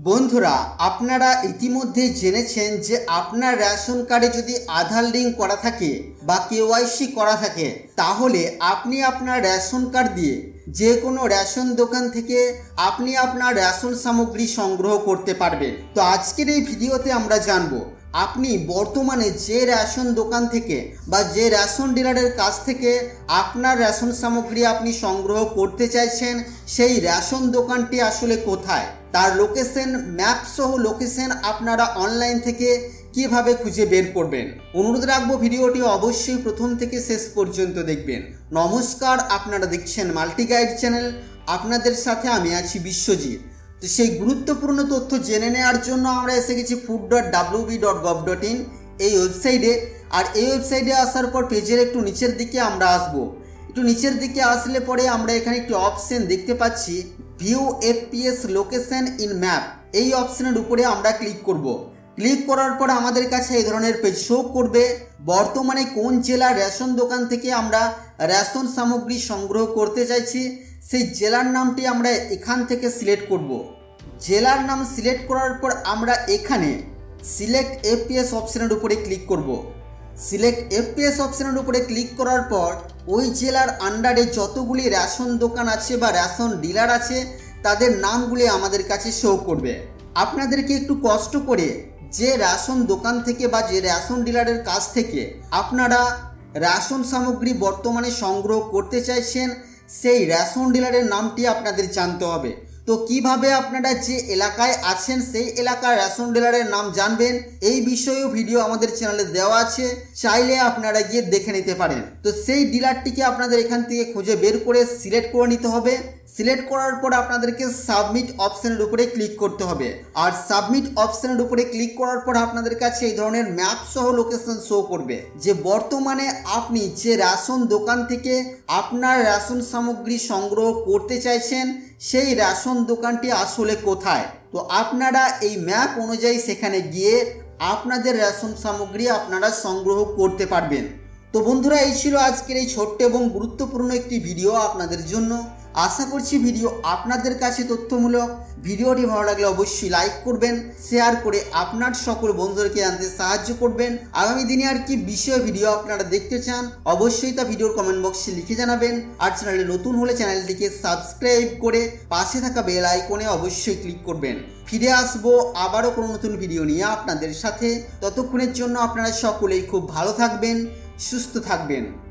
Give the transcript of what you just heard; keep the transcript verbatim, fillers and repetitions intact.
বন্ধুরা, আপনারা ইতিমধ্যে জেনেছেন যে আপনার রেশন কার্ডে যদি আধার লিঙ্ক করা থাকে বা কেওয়াইসি করা থাকে, তাহলে আপনি আপনার রেশন কার্ড দিয়ে যে কোনো রেশন দোকান থেকে আপনি আপনার রেশন সামগ্রী সংগ্রহ করতে পারবেন। তো আজকের এই ভিডিওতে আমরা জানবো আপনি বর্তমানে যে রেশন দোকান থেকে বা যে রেশন ডিলারের কাছ থেকে আপনার রেশন সামগ্রী আপনি সংগ্রহ করতে চাইছেন, সেই রেশন দোকানটি আসলে কোথায়, তার লোকেশন, ম্যাপ সহ লোকেশন আপনারা অনলাইন থেকে কিভাবে খুঁজে বের করবেন। অনুরোধ রাখবো ভিডিওটি অবশ্যই প্রথম থেকে শেষ পর্যন্ত দেখবেন। নমস্কার, আপনারা দেখছেন মাল্টি গাইড চ্যানেল, আপনাদের সাথে আমি আছি বিশ্বজিৎ। তো সেই গুরুত্বপূর্ণ তথ্য জেনে নেওয়ার জন্য আমরা এসে গেছি food dot W B dot gov dot in এই ওয়েবসাইটে। আর এই ওয়েবসাইটে আসার পর পেজের একটু নিচের দিকে আমরা আসবো। একটু নিচের দিকে আসলে পরে আমরা এখানে একটি অপশন দেখতে পাচ্ছি, view FPS location in map. এই অপশনের উপরে আমরা ক্লিক করব। ক্লিক করার পর আমাদের কাছে এই ধরনের পেজ শো করবে। বর্তমানে কোন জেলার রেশন দোকান থেকে আমরা রেশন সামগ্রী সংগ্রহ করতে চাইছি, সেই জেলার নামটি আমরা এখান থেকে সিলেক্ট করব। জেলার নাম সিলেক্ট করার পর আমরা এখানে সিলেক্ট এফপিএস অপশনের উপরে ক্লিক করব। সিলেক্ট এফপিএস অপশনের উপরে ক্লিক করার পর ওই জেলার আন্ডারে যতগুলি রেশন দোকান আছে বা রেশন ডিলার আছে, তাদের নামগুলি আমাদের কাছে শো করবে। আপনাদেরকে একটু কষ্ট করে যে রেশন দোকান থেকে বা যে রেশন ডিলারের কাছ থেকে আপনারা রেশন সামগ্রী বর্তমানে সংগ্রহ করতে চাইছেন, সেই রেশন ডিলারের নামটি আপনাদের জানতে হবে। তো কিভাবে আপনারা যে এলাকায় আছেন সেই এলাকার রেশন ডিলারের নাম জানবেন, এই বিষয়েও ভিডিও আমাদের চ্যানেলে দেওয়া আছে, চাইলে আপনারা গিয়ে দেখে নিতে পারেন। তো সেই ডিলারটিকে আপনাদের এখান থেকে খুঁজে বের করে সিলেক্ট করে নিতে হবে। সিলেক্ট করার পর আপনাদেরকে সাবমিট অপশনের উপরে ক্লিক করতে হবে। আর সাবমিট অপশনের উপরে ক্লিক করার পর আপনাদের কাছে এই ধরনের ম্যাপ সহ লোকেশন শো করবে যে বর্তমানে আপনি যে রেশন দোকান থেকে আপনার রেশন সামগ্রী সংগ্রহ করতে চাইছেন, সেই রেশন দোকানটি আসলে কোথায়। তো আপনারা এই ম্যাপ অনুযায়ী সেখানে গিয়ে আপনাদের রেশন সামগ্রী আপনারা সংগ্রহ করতে পারবেন। তো বন্ধুরা, এই ছিল আজকের এই ছোট্ট এবং গুরুত্বপূর্ণ একটি ভিডিও আপনাদের জন্য। আশা করছি ভিডিও আপনাদের কাছে তথ্যমূলক। ভিডিওটি ভালো লাগলে অবশ্যই লাইক করবেন, শেয়ার করে আপনার সকল বন্ধুদেরকে জানতে সাহায্য করবেন। আগামী দিনে আর কি বিষয় ভিডিও আপনারা দেখতে চান, অবশ্যই তা ভিডিওর কমেন্ট বক্সে লিখে জানাবেন। আর চ্যানেলে নতুন হলে চ্যানেলটিকে সাবস্ক্রাইব করে পাশে থাকা বেল আইকনে অবশ্যই ক্লিক করবেন। ফিরে আসবো আবারও কোনো নতুন ভিডিও নিয়ে আপনাদের সাথে। ততক্ষণের জন্য আপনারা সকলেই খুব ভালো থাকবেন, সুস্থ থাকবেন।